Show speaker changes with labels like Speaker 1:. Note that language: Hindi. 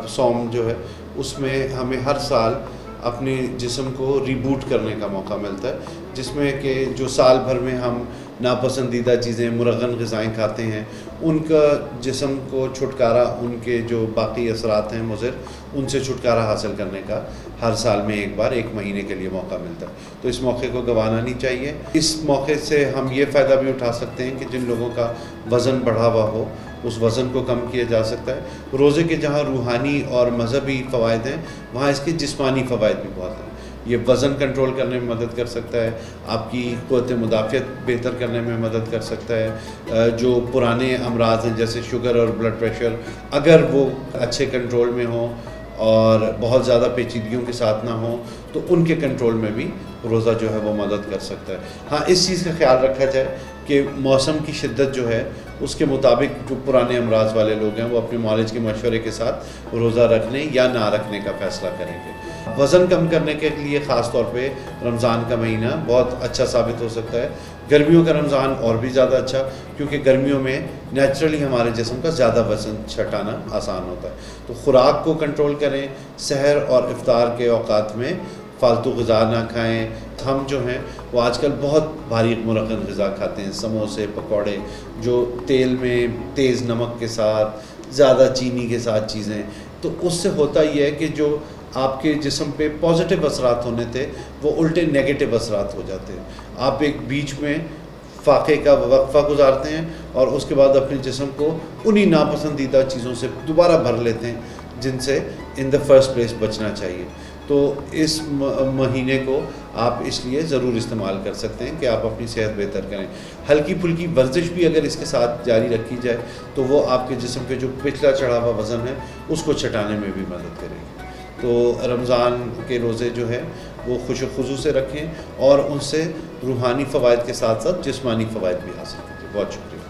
Speaker 1: सौम जो है उसमें हमें हर साल अपने जिस्म को रिबूट करने का मौका मिलता है, जिसमें कि जो साल भर में हम नापसंदीदा चीज़ें मुरगन ग़िज़ाएँ खाते हैं उनका जिस्म को छुटकारा, उनके जो बाकी असरात हैं मुज़िर, उनसे छुटकारा हासिल करने का हर साल में एक बार 1 महीने के लिए मौका मिलता है। तो इस मौके को गंवाना नहीं चाहिए। इस मौके से हम ये फ़ायदा भी उठा सकते हैं कि जिन लोगों का वज़न बढ़ा हुआ हो उस वज़न को कम किया जा सकता है। रोज़े के जहाँ रूहानी और मज़हबी फ़वाइद हैं वहाँ इसके जिस्मानी फ़वाइद भी बहुत हैं। ये वज़न कंट्रोल करने में मदद कर सकता है, आपकी क़ुव्वत मुदाफ़ियत बेहतर करने में मदद कर सकता है। जो पुराने अमराज़ हैं जैसे शुगर और ब्लड प्रेशर, अगर वो अच्छे कंट्रोल में हों और बहुत ज़्यादा पेचीदगियों के साथ ना हो तो उनके कंट्रोल में भी रोज़ा जो है वो मदद कर सकता है। हाँ, इस चीज़ का ख्याल रखा जाए कि मौसम की शिद्दत जो है उसके मुताबिक जो पुराने अमराज वाले लोग हैं वो अपने मौलिज के मशवरे के साथ रोज़ा रखने या ना रखने का फ़ैसला करेंगे। वज़न कम करने के लिए ख़ास तौर पे रमज़ान का महीना बहुत अच्छा साबित हो सकता है। गर्मियों का रमज़ान और भी ज़्यादा अच्छा, क्योंकि गर्मियों में नेचुरली हमारे जिस्म का ज़्यादा वज़न छटाना आसान होता है। तो ख़ुराक को कंट्रोल करें, सहर और इफ्तार के औक़ात में फ़ालतू ग़िज़ा ना खाएँ। हम जो हैं वो आजकल बहुत भारी मुरक्कब ग़िज़ा खाते हैं, समोसे, पकौड़े, जो तेल में तेज़ नमक के साथ, ज़्यादा चीनी के साथ चीज़ें, तो उससे होता ये है कि जो आपके जिस्म पे पॉजिटिव असरात होने थे वो उल्टे नेगेटिव असरात हो जाते हैं। आप एक बीच में फ़ाक़े का वक्फ़ा गुजारते हैं और उसके बाद अपने जिस्म को उन्हीं नापसंदीदा चीज़ों से दोबारा भर लेते हैं जिनसे इन द फर्स्ट प्लेस बचना चाहिए। तो इस महीने को आप इसलिए ज़रूर इस्तेमाल कर सकते हैं कि आप अपनी सेहत बेहतर करें। हल्की फुल्की वर्जिश भी अगर इसके साथ जारी रखी जाए तो वो आपके जिस्म पे जो पिछला चढ़ा हुआ वज़न है उसको छटाने में भी मदद करेगी। तो रमज़ान के रोज़े जो है वो खुशू से रखें और उनसे रूहानी फ़वाइद के साथ साथ जिस्मानी फ़वाइद भी हासिल कीजिए। बहुत शुक्रिया।